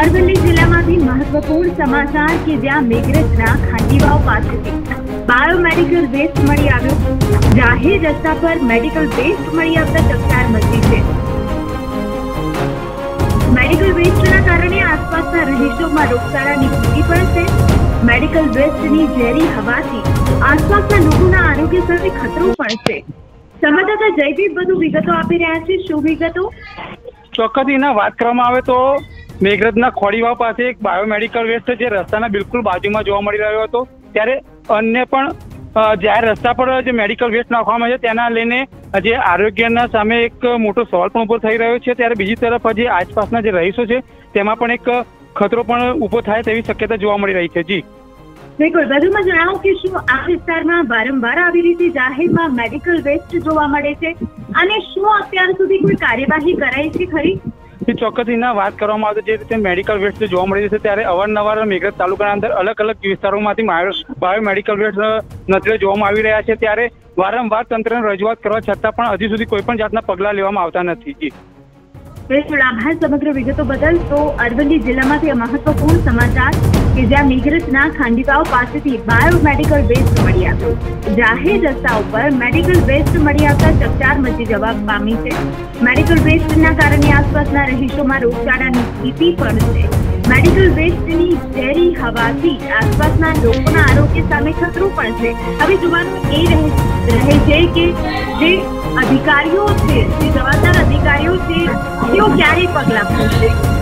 અરવલ્લી જિલ્લામાંથી મહત્વપૂર્ણ સમાચાર કે જ્યાં મેઘરજના ખાંડીવાવ પાસેથી બાયોમેડિકલ વેસ્ટ મળી આવ્યો। જાહેર રસ્તા પર મેડિકલ વેસ્ટ મળી આવતા ચકચાર મચી છે। મેડિકલ વેસ્ટના કારણે આસપાસના રહીશોમાં રોગચાળાની ભીતિ પણ છે। મેડિકલ વેસ્ટની ઝેરી હવાથી આસપાસના લોકોના આરોગ્ય સાથે ખતરો પણ છે। સંવાદદાતા જયદીપ વધુ વિગતો આપી રહ્યા છે। શું વિગતો? ચોક્કસ એના વાત કરવામાં આવે તો મેઘરજના ખોડીવાવ પાસે એક બાયોમેડિકલ વેસ્ટ જે રસ્તાના બિલકુલ બાજુમાં જોવા મળી રહ્યો હતો, ત્યારે અન્ય પણ જાહેર રસ્તા પર જે મેડિકલ વેસ્ટ નાખવામાં આવે છે તેના લઈને જે આરોગ્યના સામે એક મોટો સવાલ પણ ઉભો થઈ રહ્યો છે। ત્યારે બીજી તરફ જે આસપાસના જે રહીશો છે તેમાં પણ એક ખતરો પણ ઉભો થાય તેવી શક્યતા જોવા મળી રહી છે। જી બિલકુલ, વધુમાં જણાવો કે શું આ વિસ્તારમાં વારંવાર આવી રીતે જાહેરમાં મેડિકલ વેસ્ટ જોવા મળે છે અને શું અત્યાર સુધી કોઈ કાર્યવાહી કરાઈ છે ખરી? ચોક્કસ એના વાત કરવામાં આવે જે રીતે મેડિકલ વેસ્ટ જોવા મળી છે ત્યારે અવારનવાર મેઘરજ તાલુકાના અંદર અલગ અલગ વિસ્તારોમાંથી બાયોમેડિકલ વેસ્ટ નજરે જોવામાં આવી રહ્યા છે। ત્યારે વારંવાર તંત્રને રજૂઆત કરવા છતાં પણ હજી સુધી કોઈ પણ જાતના પગલાં લેવામાં આવતા નથી। બિલકુલ, આભાર સમગ્ર વિગતો બદલ। તો અરવલ્લી જિલ્લામાંથી મહત્વપૂર્ણ સમાચાર કે જ્યાં મેઘરજના ખાંડીવાવ પાસેથી બાયોમેડિકલ વેસ્ટ મળી આવ્યો। જાહેર રસ્તા ઉપર મેડિકલ વેસ્ટ મળી આવતા ચકચાર મચી જવા પામી છે। મેડિકલ વેસ્ટના કારણે આસપાસના રહીશોમાં રોગચાળાની ભીતિ પણ છે। મેડિકલ વેસ્ટની ઝેરી હવાથી આસપાસના લોકોના આરોગ્ય સામે ખતરો પણ છે। હવે જોવાનું એ રહે છે કે જે અધિકારીઓ છે, જે જવાબદાર અધિકારીઓ છે, તેઓ ક્યારે પગલાં ભરશે।